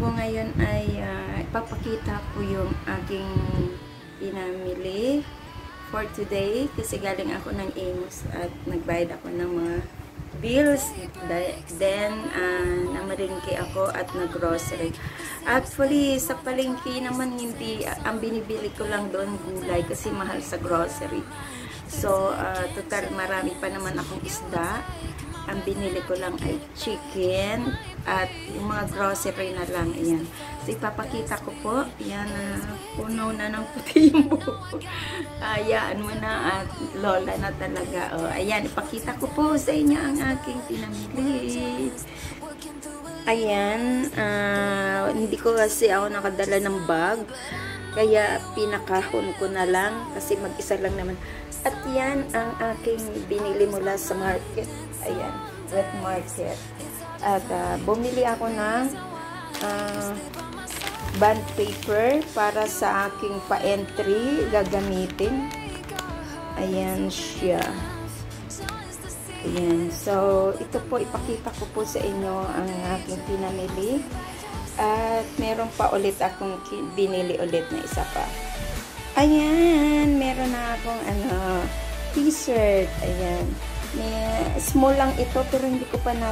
ko ngayon ay ipapakita ko yung aking pinamili for today kasi galing ako ng Amos at nagbayad ako ng mga bills. Then, namalingki ako at nag-grocery. Actually, sa palengke naman hindi, ang binibili ko lang doon gulay kasi mahal sa grocery. So, total marami pa naman akong isda. Ang binili ko lang ay chicken at yung mga grocery na lang. Ayan. So, ipapakita ko po. Ayan, puno na ng puti yung buhok. Ayan mo na at lola na talaga. O, ayan, ipakita ko po sa inyo ang aking pinamili. Ayan, hindi ko kasi ako nakadala ng bag. Kaya pinakahon ko na lang kasi mag-isa lang naman. At yan ang aking binili mula sa market. Ayan, wet market. At bumili ako ng bond paper para sa aking pa-entry gagamitin. Ayan siya. Ayan. So, ito po, ipakita ko po sa inyo ang aking pinamili. At meron pa ulit akong binili ulit na isa pa. Ayan, meron na akong t-shirt. Ayan. Small lang ito pero hindi ko pa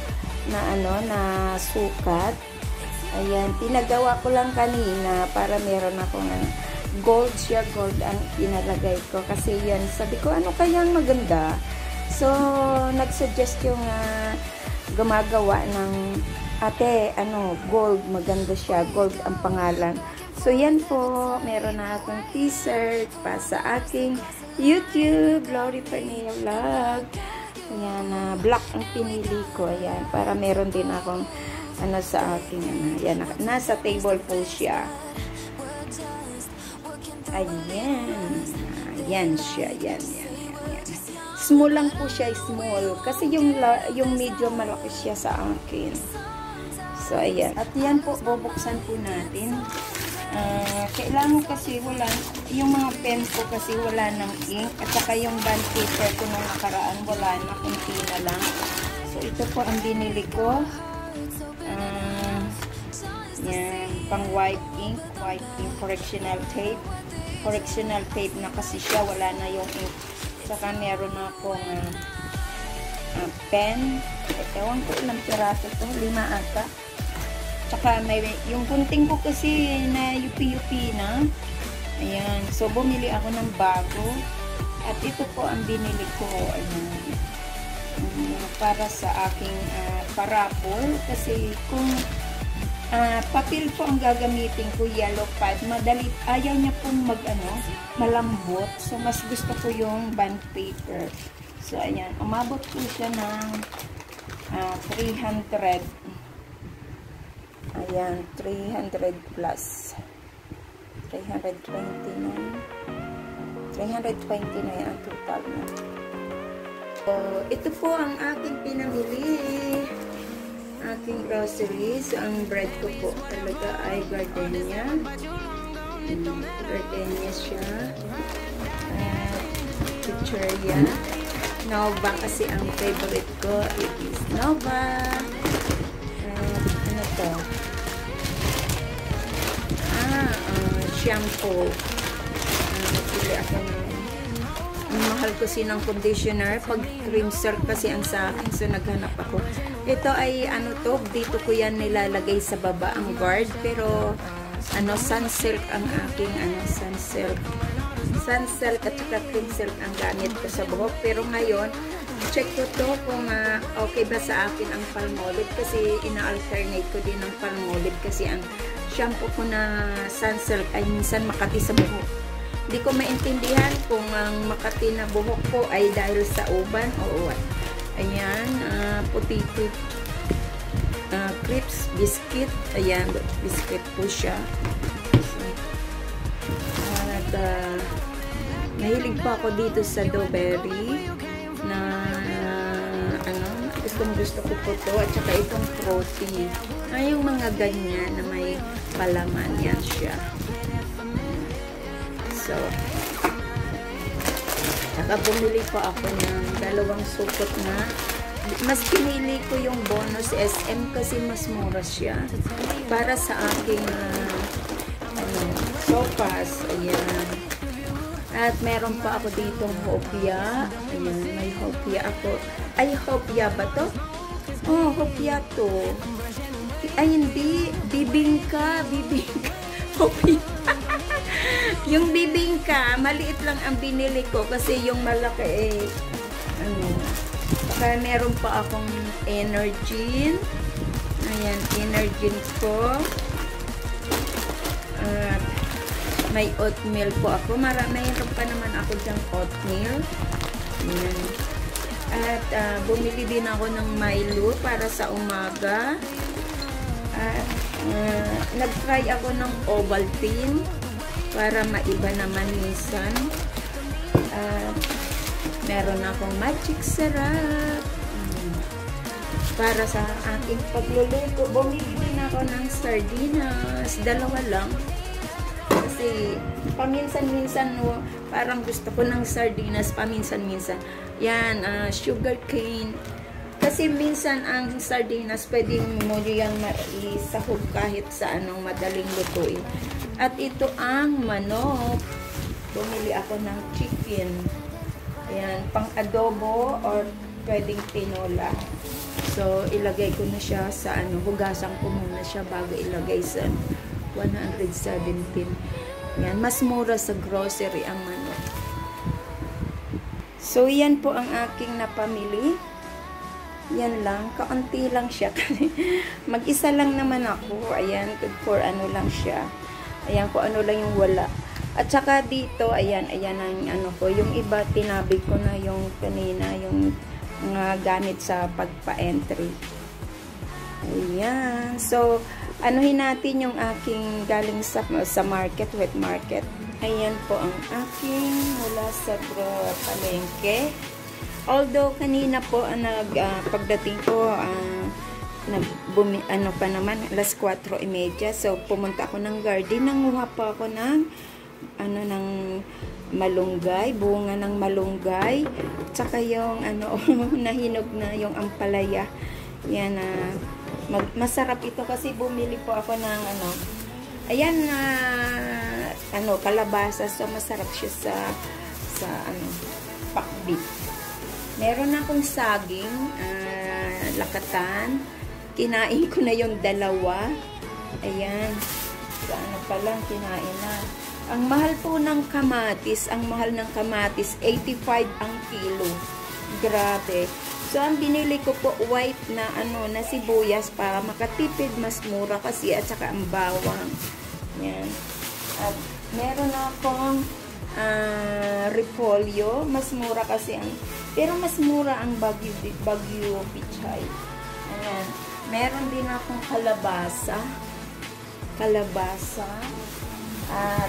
nasukat. Ayan, pinagawa ko lang kanina para meron akong gold siya, gold ang pinalagay ko. Kasi yan, sabi ko, ano kayang maganda? So, nag-suggest yung gumagawa ng ate, gold, maganda siya, gold ang pangalan. So, yan po, meron na akong t-shirt pa sa aking YouTube, Glory Pernilla Vlog. Ayan, black ang pinili ko, ayan, para meron din akong, sa aking, ayan, nasa table po siya. Ayan, ayan siya, ayan. Small lang po siya, small. Kasi yung medyo malaki siya sa akin. So, ayan. At yan po, bubuksan po natin. Kailangan kasi wala, yung mga pen ko kasi wala ng ink. At saka yung bond paper ko nung nakaraan, wala na, kunti na lang. So, ito po ang binili ko. Yan, pang white ink, correctional tape. Correctional tape na kasi siya, wala na yung ink. Saka meron akong pen. Ewan ko ilang piraso to, 5 ata. Saka may, yung gunting ko kasi na yupi-yupi na. Ayan. So, bumili ako ng bago. At ito po ang binili ko. Ayan. Para sa aking parapol. Kasi kung papel po ang gagamitin ko, yellow pad, madali, ayaw niya pong malambot. So, mas gusto ko yung bond paper. So, ayan. Umabot po siya ng 300. Ayan, 300 plus. 329 ang total na. So, ito po ang aking pinamili. Aking groceries. Ang bread ko po talaga ay gardenia. Gardenia siya. Pizzeria. Nova kasi ang favorite ko. It is Nova. Ano to? Shampoo. Pili ako ng mahal ko ng conditioner. Pag cream silk kasi ang sa akin. So, naghanap ako. Ito ay dito ko yan nilalagay sa baba ang guard. Pero, sunsilk ang aking, sunsilk. Sunsilk at saka cream silk ang gamit ko sa buhok. Pero ngayon, check ko to kung okay ba sa akin ang Palmolive. Kasi ina-alternate ko din ng Palmolive. Kasi ang shampoo ko na sunsilk ay minsan makati sa buhok. Hindi ko maintindihan kung ang makati na buhok ko ay dahil sa uban o what. Ayan, potato crisps, biscuit. Ayan, biscuit po siya. At mahilig pa ako dito sa Dewberry na gusto ko po to. At saka itong fruity. Yung mga ganyan na may palaman, yan siya. So, saka bumili po ako ng 2 supot na mas pinili ko yung bonus SM kasi mas mura siya para sa aking sopas. Ayan. At meron pa ako ditong hopya. Ayan, may hopya ako. Ay, hopya ba to? Oh, hopya to. Ay, hindi. Bibingka. Hopya. Yung bibingka, maliit lang ang binili ko kasi yung malaki kaya meron pa akong Energin. Ayan, Energin ko. At may oatmeal po ako. Mayroon pa naman ako dyang oatmeal. Ayan. At bumili din ako ng Milo para sa umaga. At nag-try ako ng Ovaltine para maiba naman minsan. Meron akong Magic Sarap. Para sa aking pagluluto, bumili din ako ng sardinas. 2 lang. Kasi paminsan-minsan parang gusto ko ng sardinas paminsan-minsan. Yan, sugar cane. Kasi minsan ang sardinas pwedeng mo yan maisahog kahit sa anong madaling lutuin. At ito ang manok. Bumili ako ng chicken. Ayan, pang adobo or pwedeng tinola. So, ilagay ko na siya sa hugasan ko muna siya bago ilagay sa 117. Ayan, mas mura sa grocery ang manok. So, yan po ang aking napamili. Yan lang, kaunti lang siya. Mag-isa lang naman ako. Ayan, for lang siya. Ayan, kung ano lang yung wala. At saka dito, ayan ang ko. Yung iba, tinabi ko na yung kanina, yung mga gamit sa pagpa-entry. Ayan. So, anuhin natin yung aking galing sa market, wet market. Ayan po ang aking mula sa palengke. Although, kanina po, pagdating ko, pa naman, alas 4:30. So, pumunta ako ng garden. Nanguha pa ako ng ng malunggay, bunga ng malunggay, tsaka yung nahinog na yung ampalaya. Yan, masarap ito kasi bumili po ako ng ayan kalabasa. So masarap siya sa pakbit. Meron akong saging, lakatan. Kinain ko na yung 2. Ayan. So pa lang kinain na. Ang mahal po ng kamatis, 85 ang kilo. Grabe. So, ang binili ko po, white na na sibuyas para makatipid, mas mura kasi, at saka ang bawang. Yan. At meron akong repolyo, mas mura kasi pero mas mura ang Bagyo Pichay. Ayan. Meron din akong kalabasa. At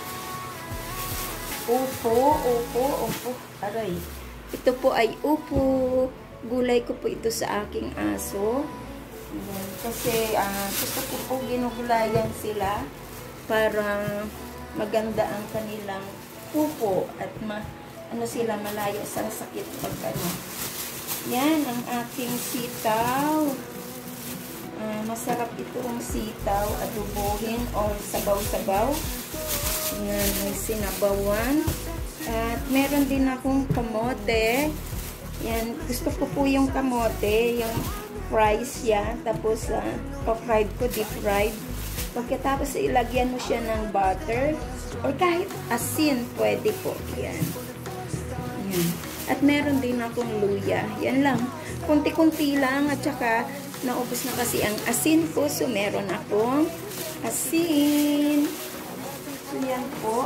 upo. Aray. Ito po ay upo. Gulay ko po ito sa aking aso. Kasi gusto ko po ginugulayan sila para maganda ang kanilang upo at sila malayo sa sakit pag Yan ang aking sitaw. Masarap itong sitaw, adobohin or sabaw-sabaw. Yan, may sinabawan. At meron din akong kamote. Yan, gusto ko po yung kamote, yung fries yan. Tapos, pa-fried ko, deep fried. Pagkatapos, ilagyan mo siya ng butter. Or kahit asin, pwede po. Yan. Yan. At meron din akong luya. Yan lang. Kunti-kunti lang. At saka, naubos na kasi ang asin ko. So, meron akong asin. So, yan po.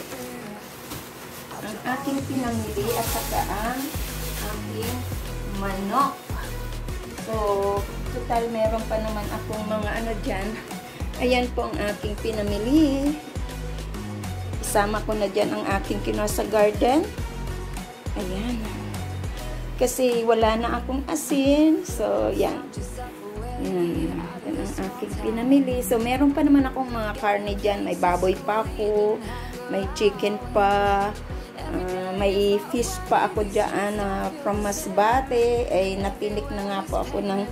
Ang aking pinamili at saka ang aking manok. So, total meron pa naman akong mga dyan. Ayan po ang aking pinamili. Isama ko na dyan ang aking kinuha sa garden. Ayan. Kasi wala na akong asin. So, yan. Yan ang aking pinamili. So, meron pa naman akong mga karne dyan. May baboy pa ako. May chicken pa. may fish pa ako dyan from Masbate. Ay napilik na nga po ako ng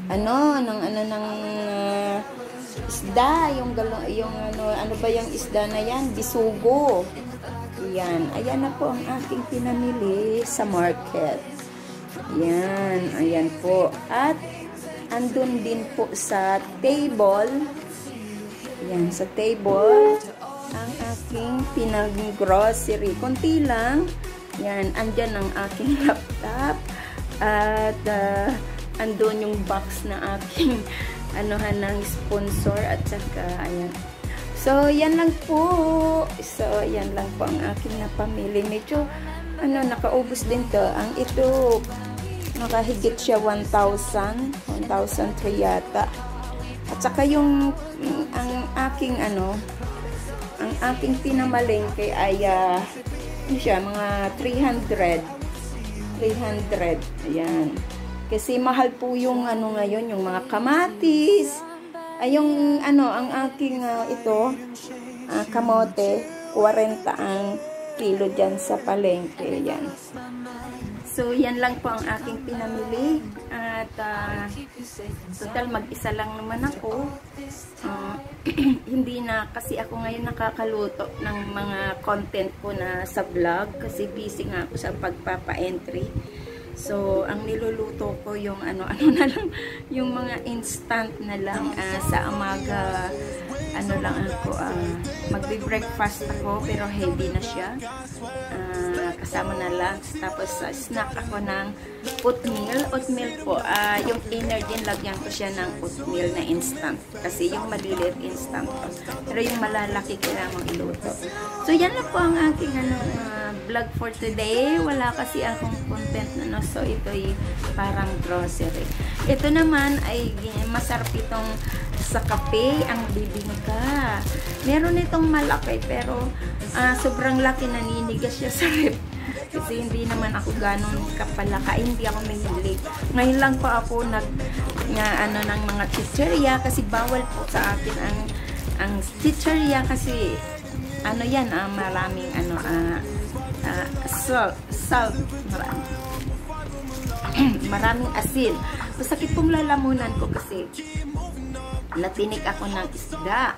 isda, yung ano ba yung isda na yan? Bisugo. Yan. Ayan na po ang aking pinamili sa market. Yan. Ayan po. At andun din po sa table. Yan. Sa table ang aking pinag-grocery. Konti lang. Yan. Andyan ang aking laptop. At andun yung box na aking ng sponsor at saka ayan. So yan lang po. So yan lang po ang aking napamili. Medyo nakaubos din to. Ang ito nakahigit siya 1,003 yata. At saka yung ang aking ang aking pinamalengke ay siya mga 300. Ayan. Kasi mahal po yung ngayon, yung mga kamatis. Ay yung ang aking ito, kamote, 40 ang kilo dyan sa palengke. Yan. So, yan lang po ang aking pinamili. At, total, mag-isa lang naman ako. Hindi na, kasi ako ngayon nakakaluto ng mga content ko na sa vlog. Kasi busy nga ako sa pagpapa-entry. So, ang niluluto ko yung na lang, yung mga instant na lang sa umaga, lang ako, magbe-breakfast ako, pero heavy na siya. Kasama na lang. Tapos, snack ako ng oatmeal. Oatmeal po, yung energy, lagyan ko siya ng oatmeal na instant. Kasi yung maliliit instant. Pero yung malalaki, kailangan mong iluto. So, yan na po ang aking vlog for today. Wala kasi akong content na so ito'y parang grocery. Ito naman ay masarap itong sa kape ang bibingka. Meron itong malaki pero sobrang laki, naninigas siya sa rep. Kasi hindi naman ako ganun kapalaka, hindi ako mahilig. Ngayon lang po ako ng mga chicheria kasi bawal po sa akin ang chicheria kasi yan, maraming salt, maraming asin. Masakit pong lalamunan ko kasi natinik ako ng isda.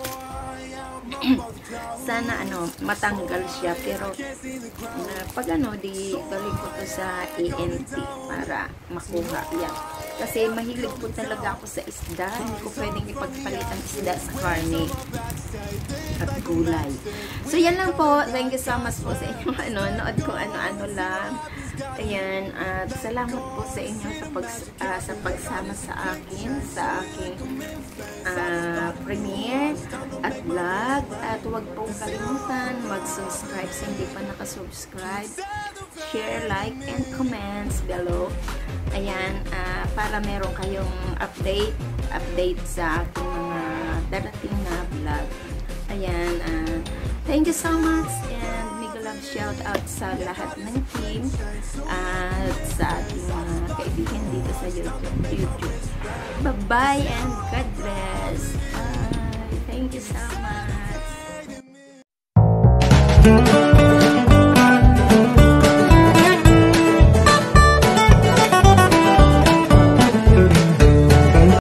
Sana matanggal siya, pero pag di tuloy ko to sa ENT para makuha yan. Kasi mahilig po talaga ako sa isda. Hindi ko pwedeng ipagpalit ang isda sa karne at gulay. So yan lang po. Thank you so much po sa inyo. Nood ko ano-ano lang. Ayan, at salamat po sa inyo sa pagsama sa akin, sa aking premiere at vlog. At huwag pong kalimutan mag-subscribe sa hindi pa nakasubscribe. Share, like, and comments below. Ayan, para meron kayong update sa aking mga darating na vlog. Ayan, thank you so much and mega love shout out sa lahat ng team at sa ating mga kaibigan dito sa YouTube. Bye-bye and God bless. Bye. Thank you so much.